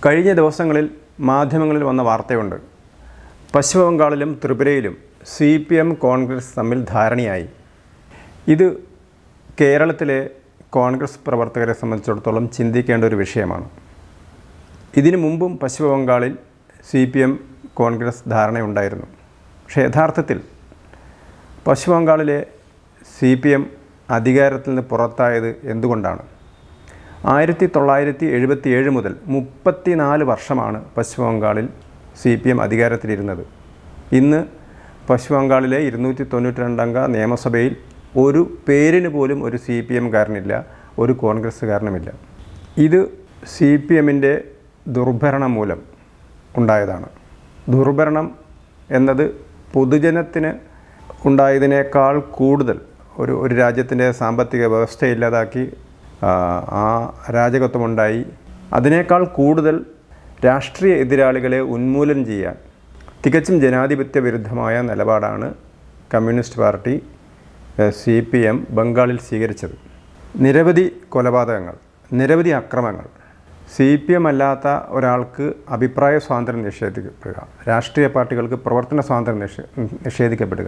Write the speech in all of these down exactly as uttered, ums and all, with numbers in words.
കഴിഞ്ഞ ദിവസങ്ങളിൽ മാധ്യമങ്ങളിൽ വന്ന വാർത്തയുണ്ട്. പശ്ചിമ ബംഗാളിലും ത്രിപുരയിലും സി പി എം കോൺഗ്രസ് തമ്മിൽ ധാരണയായി. ഇത് കേരളത്തിലെ കോൺഗ്രസ് പ്രവർത്തകരെ സംബന്ധിച്ചിടത്തോളം ചിന്തിക്കേണ്ട ഒരു വിഷയമാണ്. ഇതിനു മുമ്പും പശ്ചിമ ബംഗാളിൽ സി പി എം കോൺഗ്രസ് ധാരണയുണ്ടായിരുന്നു. പക്ഷേ യഥാർത്ഥത്തിൽ പശ്ചിമ ബംഗാളിലെ സി പി എം അധികാരത്തിൽ നിന്ന് പുറത്തായത് എന്തുകൊണ്ടാണ്? ആയിരത്തി തൊള്ളായിരത്തി എഴുപത്തി ഏഴ് മുതൽ മുപ്പത്തിനാല് വർഷമാണ് പശ്ചിമ ബംഗാളിൽ സി പി എം അധികാരത്തിലിരുന്നത്. ഇന്ന് പശ്ചിമ ബംഗാളിലെ ഇരുന്നൂറ്റി തൊണ്ണൂറ്റി രണ്ടംഗ നിയമസഭയിൽ ഒരു പേരിന് പോലും ഒരു സി പി എംകാരനില്ല, ഒരു കോൺഗ്രസ്സുകാരനുമില്ല. ഇത് സി പി എമ്മിൻ്റെ ദുർഭരണം മൂലം ഉണ്ടായതാണ്. ദുർഭരണം എന്നത് പൊതുജനത്തിന് ഉണ്ടായതിനേക്കാൾ കൂടുതൽ ഒരു ഒരു രാജ്യത്തിൻ്റെ സാമ്പത്തിക വ്യവസ്ഥ ഇല്ലാതാക്കി ആ അരാജകത്വമുണ്ടായി. അതിനേക്കാൾ കൂടുതൽ രാഷ്ട്രീയ എതിരാളികളെ ഉന്മൂലനം ചെയ്യാൻ തികച്ചും ജനാധിപത്യ വിരുദ്ധമായ നിലപാടാണ് communist party C P M ബംഗാളിൽ സ്വീകരിച്ചത്. നിരവധി കൊലപാതകങ്ങൾ, നിരവധി അക്രമങ്ങൾ, സി പി എം അല്ലാത്ത ഒരാൾക്ക് അഭിപ്രായ സ്വാതന്ത്ര്യം നിഷേധിക്കപ്പെടുക, രാഷ്ട്രീയ പാർട്ടികൾക്ക് പ്രവർത്തന സ്വാതന്ത്ര്യം നിഷേ നിഷേധിക്കപ്പെടുക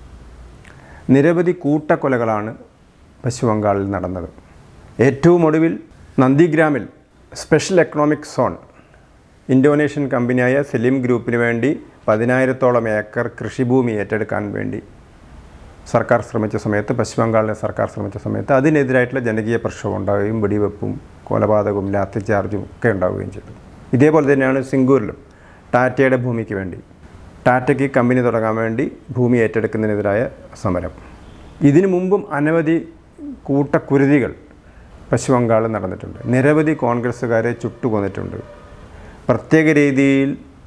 നിരവധി കൂട്ടക്കൊലകളാണ് പശ്ചിമ ബംഗാളിൽ നടന്നത്. ഏറ്റവും ഒടുവിൽ നന്ദിഗ്രാമിൽ സ്പെഷ്യൽ എക്കണോമിക് സോൺ ഇന്തോനേഷ്യൻ കമ്പനിയായ സെലിം ഗ്രൂപ്പിന് വേണ്ടി പതിനായിരത്തോളം ഏക്കർ കൃഷിഭൂമി ഏറ്റെടുക്കാൻ വേണ്ടി സർക്കാർ ശ്രമിച്ച സമയത്ത്, പശ്ചിമ ബംഗാളിലെ സർക്കാർ ശ്രമിച്ച സമയത്ത് അതിനെതിരായിട്ടുള്ള ജനകീയ പ്രക്ഷോഭം ഉണ്ടാവുകയും വെടിവെപ്പും കൊലപാതകവും ലാത്തിചാർജും ഒക്കെ ഉണ്ടാവുകയും ചെയ്തു. ഇതേപോലെ തന്നെയാണ് സിംഗൂരിലും ടാറ്റയുടെ ഭൂമിക്ക് വേണ്ടി, ടാറ്റയ്ക്ക് കമ്പനി തുടങ്ങാൻ വേണ്ടി ഭൂമി ഏറ്റെടുക്കുന്നതിനെതിരായ സമരം. ഇതിനു മുമ്പും അനവധി കൂട്ടക്കുരുതികൾ പശ്ചിമ ബംഗാളിൽ നടന്നിട്ടുണ്ട്. നിരവധി കോൺഗ്രസ്സുകാരെ ചുട്ടുകൊന്നിട്ടുണ്ട്. പ്രത്യേക രീതിയിൽ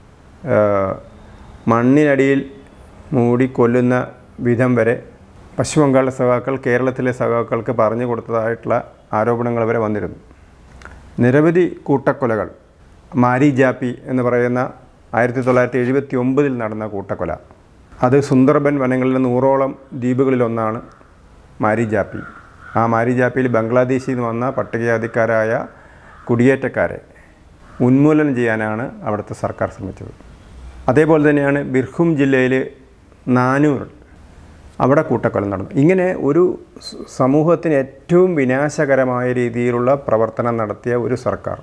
മണ്ണിനടിയിൽ മൂടിക്കൊല്ലുന്ന വിധം വരെ പശ്ചിമ ബംഗാളിലെ സഖാക്കൾ കേരളത്തിലെ സഖാക്കൾക്ക് പറഞ്ഞു കൊടുത്തതായിട്ടുള്ള ആരോപണങ്ങൾ വരെ വന്നിരുന്നു. നിരവധി കൂട്ടക്കൊലകൾ, മാരി ജാപ്പി എന്ന് പറയുന്ന ആയിരത്തി തൊള്ളായിരത്തി എഴുപത്തി ഒമ്പതിൽ നടന്ന കൂട്ടക്കൊല, അത് സുന്ദർബൻ വനങ്ങളിലെ നൂറോളം ദ്വീപുകളിലൊന്നാണ് മാരി ജാപ്പി. ആ മാരി ജാപ്പിയിൽ ബംഗ്ലാദേശിൽ നിന്ന് വന്ന പട്ടികജാതിക്കാരായ കുടിയേറ്റക്കാരെ ഉന്മൂലനം ചെയ്യാനാണ് അവിടുത്തെ സർക്കാർ ശ്രമിച്ചത്. അതേപോലെ തന്നെയാണ് ബിർഭൂം ജില്ലയിൽ നാനൂർ, അവിടെ കൂട്ടക്കൊല നടന്നു. ഇങ്ങനെ ഒരു സമൂഹത്തിന് ഏറ്റവും വിനാശകരമായ രീതിയിലുള്ള പ്രവർത്തനം നടത്തിയ ഒരു സർക്കാർ,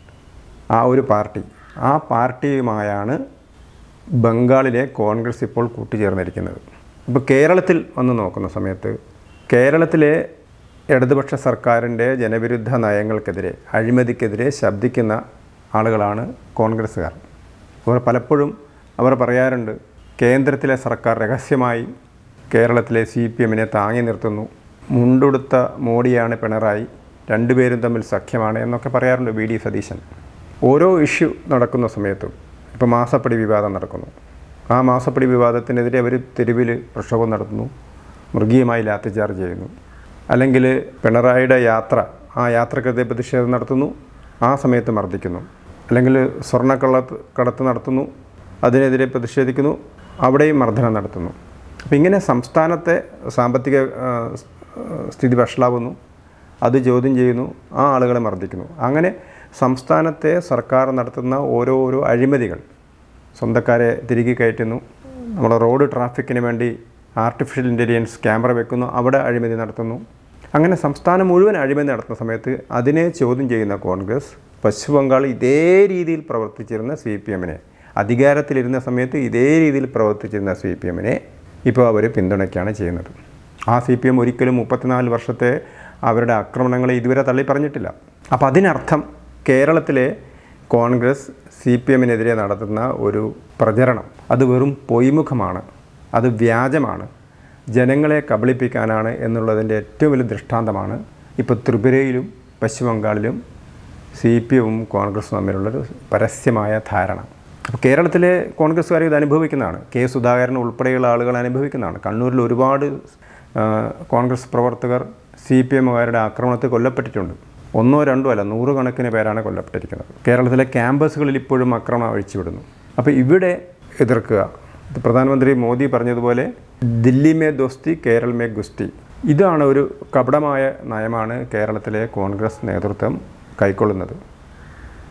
ആ ഒരു പാർട്ടി, ആ പാർട്ടിയുമായാണ് ബംഗാളിലെ കോൺഗ്രസ് ഇപ്പോൾ കൂട്ടുചേർന്നിരിക്കുന്നത്. ഇപ്പോൾ കേരളത്തിൽ വന്ന് നോക്കുന്ന സമയത്ത് കേരളത്തിലെ ഇടതുപക്ഷ സർക്കാരിൻ്റെ ജനവിരുദ്ധ നയങ്ങൾക്കെതിരെ, അഴിമതിക്കെതിരെ ശബ്ദിക്കുന്ന ആളുകളാണ് കോൺഗ്രസ്സുകാർ. അവർ പലപ്പോഴും അവർ പറയാറുണ്ട്, കേന്ദ്രത്തിലെ സർക്കാർ രഹസ്യമായി കേരളത്തിലെ സി പി എമ്മിനെ താങ്ങി നിർത്തുന്നു, മുണ്ടുടുത്ത മോഡിയാണ് പിണറായി, രണ്ടുപേരും തമ്മിൽ സഖ്യമാണ് എന്നൊക്കെ പറയാറുണ്ട് വി ഡി സതീശൻ. ഓരോ ഇഷ്യൂ നടക്കുന്ന സമയത്തും, ഇപ്പോൾ മാസപ്പടി വിവാദം നടക്കുന്നു, ആ മാസപ്പടി വിവാദത്തിനെതിരെ അവർ തെരുവിൽ പ്രക്ഷോഭം നടത്തുന്നു, മൃഗീയമായി ലാത്തിചാർജ് ചെയ്യുന്നു. അല്ലെങ്കിൽ പിണറായിയുടെ യാത്ര, ആ യാത്രക്കെതിരെ പ്രതിഷേധം നടത്തുന്നു, ആ സമയത്ത് മർദ്ദിക്കുന്നു. അല്ലെങ്കിൽ സ്വർണ്ണക്കള്ളത്ത് കടത്ത് നടത്തുന്നു, അതിനെതിരെ പ്രതിഷേധിക്കുന്നു, അവിടെയും മർദ്ദനം നടത്തുന്നു. അപ്പോൾ ഇങ്ങനെ സംസ്ഥാനത്തെ സാമ്പത്തിക സ്ഥിതി വഷളാവുന്നു, അത് ചോദ്യം ചെയ്യുന്നു, ആ ആളുകളെ മർദ്ദിക്കുന്നു. അങ്ങനെ സംസ്ഥാനത്തെ സർക്കാർ നടത്തുന്ന ഓരോരോ അഴിമതികൾ, സ്വന്തക്കാരെ തിരികെ കയറ്റുന്നു, നമ്മുടെ റോഡ് ട്രാഫിക്കിന് വേണ്ടി ആർട്ടിഫിഷ്യൽ ഇൻ്റലിജൻസ് ക്യാമറ വെക്കുന്നു, അവിടെ അഴിമതി നടത്തുന്നു. അങ്ങനെ സംസ്ഥാനം മുഴുവൻ അഴിമതി നടത്തുന്ന സമയത്ത് അതിനെ ചോദ്യം ചെയ്യുന്ന കോൺഗ്രസ് പശ്ചിമ ബംഗാൾ ഇതേ രീതിയിൽ പ്രവർത്തിച്ചിരുന്ന സി പി എമ്മിനെ, അധികാരത്തിലിരുന്ന സമയത്ത് ഇതേ രീതിയിൽ പ്രവർത്തിച്ചിരുന്ന സി പി എമ്മിനെ ഇപ്പോൾ അവർ പിന്തുണയ്ക്കുകയാണ് ചെയ്യുന്നത്. ആ സി പി എം ഒരിക്കലും മുപ്പത്തിനാല് വർഷത്തെ അവരുടെ ആക്രമണങ്ങളെ ഇതുവരെ തള്ളി പറഞ്ഞിട്ടില്ല. അപ്പോൾ അതിനർത്ഥം കേരളത്തിലെ കോൺഗ്രസ് സി പി എമ്മിനെതിരെ നടത്തുന്ന ഒരു പ്രചരണം അത് വെറും പൊയ്മുഖമാണ്, അത് വ്യാജമാണ്, ജനങ്ങളെ കബളിപ്പിക്കാനാണ് എന്നുള്ളതിൻ്റെ ഏറ്റവും വലിയ ദൃഷ്ടാന്തമാണ് ഇപ്പോൾ ത്രിപുരയിലും പശ്ചിമ ബംഗാളിലും സി പി എമ്മും കോൺഗ്രസും തമ്മിലുള്ളൊരു പരസ്യമായ ധാരണ. അപ്പോൾ കേരളത്തിലെ കോൺഗ്രസ്സുകാർ ഇത് അനുഭവിക്കുന്നതാണ്. കെ സുധാകരൻ ഉൾപ്പെടെയുള്ള ആളുകൾ അനുഭവിക്കുന്നതാണ്. കണ്ണൂരിൽ ഒരുപാട് കോൺഗ്രസ് പ്രവർത്തകർ സി പി എമ്മുകാരുടെ ആക്രമണത്തിൽ കൊല്ലപ്പെട്ടിട്ടുണ്ട്. ഒന്നോ രണ്ടോ അല്ല, നൂറുകണക്കിന് പേരാണ് കൊല്ലപ്പെട്ടിരിക്കുന്നത്. കേരളത്തിലെ ക്യാമ്പസുകളിൽ ഇപ്പോഴും ആക്രമണം അഴിച്ചുവിടുന്നു. അപ്പോൾ ഇവിടെ എതിർക്കുക, പ്രധാനമന്ത്രി മോദി പറഞ്ഞതുപോലെ ദില്ലി മേ ദോസ്തി കേരൾ മേ ഗുസ്തി, ഇതാണ് ഒരു കപടമായ നയമാണ് കേരളത്തിലെ കോൺഗ്രസ് നേതൃത്വം കൈക്കൊള്ളുന്നത്.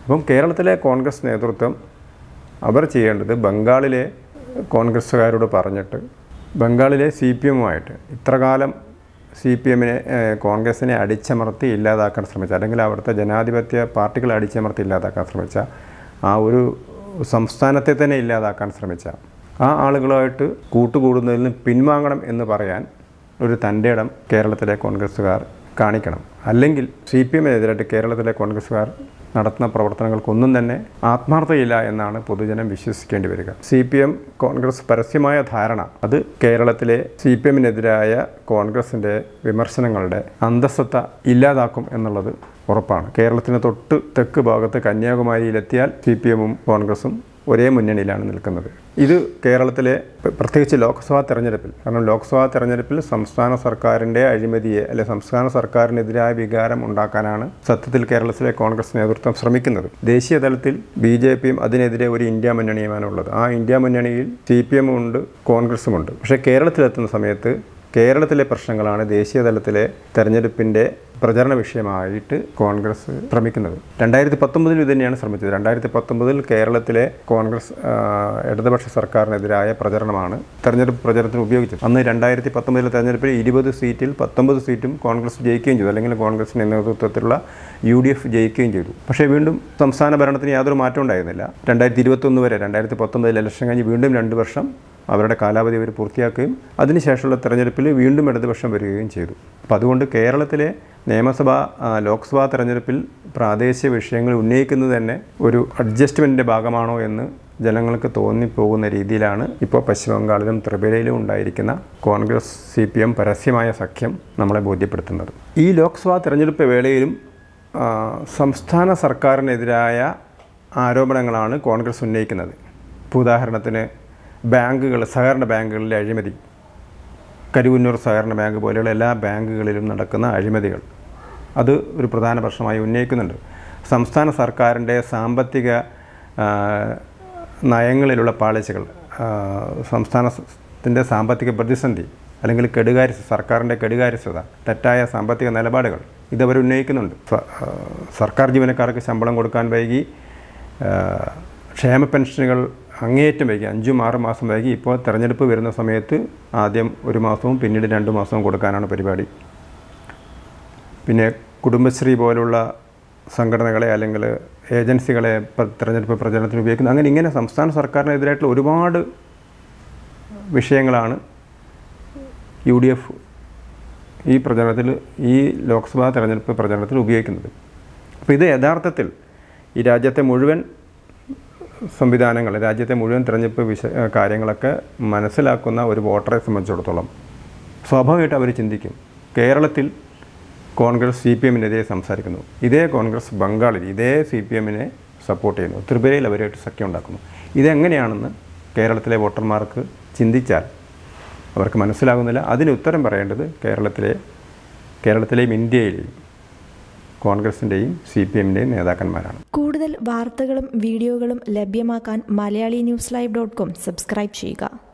അപ്പം കേരളത്തിലെ കോൺഗ്രസ് നേതൃത്വം അവർ ചെയ്യേണ്ടത് ബംഗാളിലെ കോൺഗ്രസ്സുകാരോട് പറഞ്ഞിട്ട് ബംഗാളിലെ സി പി എമ്മുമായിട്ട് ഇത്രകാലം സി പി എമ്മിനെ കോൺഗ്രസിനെ അടിച്ചമർത്തി ഇല്ലാതാക്കാൻ ശ്രമിച്ച, അല്ലെങ്കിൽ അവിടുത്തെ ജനാധിപത്യ പാർട്ടികളെ അടിച്ചമർത്തി ഇല്ലാതാക്കാൻ ശ്രമിച്ച, ആ ഒരു സംസ്ഥാനത്തെ തന്നെ ഇല്ലാതാക്കാൻ ശ്രമിച്ച ആ ആളുകളുമായിട്ട് കൂട്ടുകൂടുന്നതിൽ നിന്ന് പിൻവാങ്ങണം എന്ന് പറയാൻ ഒരു തൻ്റെ ഇടം കേരളത്തിലെ കോൺഗ്രസ്സുകാർ കാണിക്കണം. അല്ലെങ്കിൽ സി പി എമ്മിനെതിരായിട്ട് കേരളത്തിലെ കോൺഗ്രസ്സുകാർ നടത്തുന്ന പ്രവർത്തനങ്ങൾക്കൊന്നും തന്നെ ആത്മാർത്ഥതയില്ല എന്നാണ് പൊതുജനം വിശ്വസിക്കേണ്ടി വരിക. സി പി എം കോൺഗ്രസ് പരസ്യമായ ധാരണ അത് കേരളത്തിലെ സി പി എമ്മിനെതിരായ കോൺഗ്രസിൻ്റെ വിമർശനങ്ങളുടെ അന്തസ്സത്ത ഇല്ലാതാക്കും എന്നുള്ളത് ഉറപ്പാണ്. കേരളത്തിന് തൊട്ട് തെക്ക് ഭാഗത്ത് കന്യാകുമാരിയിലെത്തിയാൽ സി പി എമ്മും കോൺഗ്രസും ഒരേ മുന്നണിയിലാണ് നിൽക്കുന്നത്. ഇത് കേരളത്തിലെ പ്രത്യേകിച്ച് ലോക്സഭാ തെരഞ്ഞെടുപ്പിൽ, കാരണം ലോക്സഭാ തെരഞ്ഞെടുപ്പിൽ സംസ്ഥാന സർക്കാരിൻ്റെ അഴിമതിയെ അല്ലെ സംസ്ഥാന സർക്കാരിനെതിരായ വികാരം ഉണ്ടാക്കാനാണ് സത്യത്തിൽ കേരളത്തിലെ കോൺഗ്രസ് നേതൃത്വം ശ്രമിക്കുന്നത്. ദേശീയ തലത്തിൽ ബി ജെ പിയും അതിനെതിരെ ഒരു ഇന്ത്യ മുന്നണിയുമാണ് ഉള്ളത്. ആ ഇന്ത്യ മുന്നണിയിൽ സി പി എമ്മും ഉണ്ട്, കോൺഗ്രസുമുണ്ട്. പക്ഷേ കേരളത്തിലെത്തുന്ന സമയത്ത് കേരളത്തിലെ പ്രശ്നങ്ങളാണ് ദേശീയ തലത്തിലെ തെരഞ്ഞെടുപ്പിൻ്റെ പ്രചരണ വിഷയമായിട്ട് കോൺഗ്രസ് ശ്രമിക്കുന്നത്. രണ്ടായിരത്തി പത്തൊമ്പതിൽ ഇത് തന്നെയാണ് ശ്രമിച്ചത്. രണ്ടായിരത്തി പത്തൊമ്പതിൽ കേരളത്തിലെ കോൺഗ്രസ് ഇടതുപക്ഷ സർക്കാരിനെതിരായ പ്രചരണമാണ് തെരഞ്ഞെടുപ്പ് പ്രചരണത്തിന് ഉപയോഗിച്ചത്. അന്ന് രണ്ടായിരത്തി പത്തൊമ്പതിലെ തെരഞ്ഞെടുപ്പിൽ ഇരുപത് സീറ്റിൽ പത്തൊമ്പത് സീറ്റും കോൺഗ്രസ് ജയിക്കുകയും ചെയ്തു, അല്ലെങ്കിൽ കോൺഗ്രസിൻ്റെ നേതൃത്വത്തിലുള്ള യു ഡി എഫ് ജയിക്കുകയും ചെയ്തു. പക്ഷേ വീണ്ടും സംസ്ഥാന ഭരണത്തിന് യാതൊരു മാറ്റം ഉണ്ടായിരുന്നില്ല. രണ്ടായിരത്തി ഇരുപത്തൊന്ന് വരെ, രണ്ടായിരത്തി പത്തൊമ്പതിൽ ഇലക്ഷൻ കഴിഞ്ഞ് വീണ്ടും രണ്ട് വർഷം അവരുടെ കാലാവധി അവർ പൂർത്തിയാക്കുകയും അതിനുശേഷമുള്ള തെരഞ്ഞെടുപ്പിൽ വീണ്ടും ഇടതുപക്ഷം വരികയും ചെയ്തു. അപ്പോൾ അതുകൊണ്ട് കേരളത്തിലെ നിയമസഭാ ലോക്സഭാ തെരഞ്ഞെടുപ്പിൽ പ്രാദേശിക വിഷയങ്ങൾ ഉന്നയിക്കുന്നത് തന്നെ ഒരു അഡ്ജസ്റ്റ്മെൻറ്റിൻ്റെ ഭാഗമാണോ എന്ന് ജനങ്ങൾക്ക് തോന്നിപ്പോകുന്ന രീതിയിലാണ് ഇപ്പോൾ പശ്ചിമ ബംഗാളിലും ത്രിപുരയിലും ഉണ്ടായിരിക്കുന്ന കോൺഗ്രസ് സി പി എം പരസ്യമായ സഖ്യം നമ്മളെ ബോധ്യപ്പെടുത്തുന്നത്. ഈ ലോക്സഭാ തെരഞ്ഞെടുപ്പ് വേളയിലും സംസ്ഥാന സർക്കാരിനെതിരായ ആരോപണങ്ങളാണ് കോൺഗ്രസ് ഉന്നയിക്കുന്നത്. ഇപ്പോൾ ഉദാഹരണത്തിന് ബാങ്കുകൾ, സഹകരണ ബാങ്കുകളിലെ അഴിമതി, കരുവന്നൂർ സഹകരണ ബാങ്ക് പോലെയുള്ള എല്ലാ ബാങ്കുകളിലും നടക്കുന്ന അഴിമതികൾ അത് ഒരു പ്രധാന പ്രശ്നമായി ഉന്നയിക്കുന്നുണ്ട്. സംസ്ഥാന സർക്കാരിൻ്റെ സാമ്പത്തിക നയങ്ങളിലുള്ള പാളിച്ചകൾ, സംസ്ഥാനത്തിൻ്റെ സാമ്പത്തിക പ്രതിസന്ധി അല്ലെങ്കിൽ കെടുകാര്യസ്ഥ, സർക്കാരിൻ്റെ കെടുകാര്യസ്ഥത, തെറ്റായ സാമ്പത്തിക നിലപാടുകൾ ഇതവർ ഉന്നയിക്കുന്നുണ്ട്. സർക്കാർ ജീവനക്കാർക്ക് ശമ്പളം കൊടുക്കാൻ വൈകി, ക്ഷേമ പെൻഷനുകൾ അങ്ങേയറ്റം വൈകി, അഞ്ചും ആറ് മാസം വൈകി. ഇപ്പോൾ തെരഞ്ഞെടുപ്പ് വരുന്ന സമയത്ത് ആദ്യം ഒരു മാസവും പിന്നീട് രണ്ട് മാസവും കൊടുക്കാനാണ് പരിപാടി. പിന്നെ കുടുംബശ്രീ പോലുള്ള സംഘടനകളെ അല്ലെങ്കിൽ ഏജൻസികളെ തെരഞ്ഞെടുപ്പ് പ്രചരണത്തിന് ഉപയോഗിക്കുന്നു. അങ്ങനെ ഇങ്ങനെ സംസ്ഥാന സർക്കാരിനെതിരായിട്ടുള്ള ഒരുപാട് വിഷയങ്ങളാണ് യു ഡി എഫ് ഈ പ്രചരണത്തിൽ, ഈ ലോക്സഭാ തെരഞ്ഞെടുപ്പ് പ്രചരണത്തിൽ ഉപയോഗിക്കുന്നത്. അപ്പോൾ ഇത് യഥാർത്ഥത്തിൽ ഈ രാജ്യത്തെ മുഴുവൻ സംവിധാനങ്ങൾ, രാജ്യത്തെ മുഴുവൻ തിരഞ്ഞെടുപ്പ് വിഷ കാര്യങ്ങളൊക്കെ മനസ്സിലാക്കുന്ന ഒരു വോട്ടറെ സംബന്ധിച്ചിടത്തോളം സ്വാഭാവികമായിട്ട് അവർ ചിന്തിക്കും, കേരളത്തിൽ കോൺഗ്രസ് സി പി എമ്മിനെതിരെ സംസാരിക്കുന്നു, ഇതേ കോൺഗ്രസ് ബംഗാളിൽ ഇതേ സി പി എമ്മിനെ സപ്പോർട്ട് ചെയ്യുന്നു, ത്രിപുരയിൽ അവരുമായിട്ട് സഖ്യം ഉണ്ടാക്കുന്നു. ഇതെങ്ങനെയാണെന്ന് കേരളത്തിലെ വോട്ടർമാർക്ക് ചിന്തിച്ചാൽ അവർക്ക് മനസ്സിലാകുന്നില്ല. അതിന് ഉത്തരം പറയേണ്ടത് കേരളത്തിലെ കേരളത്തിലെയും ഇന്ത്യയിലെയും കോൺഗ്രസിൻ്റെയും സി പി എമ്മിൻ്റെയും നേതാക്കന്മാരാണ്. കൂടുതൽ വാർത്തകളും വീഡിയോകളും ലഭ്യമാക്കാൻ Malayali news live dot com subscribe ചെയ്യുക.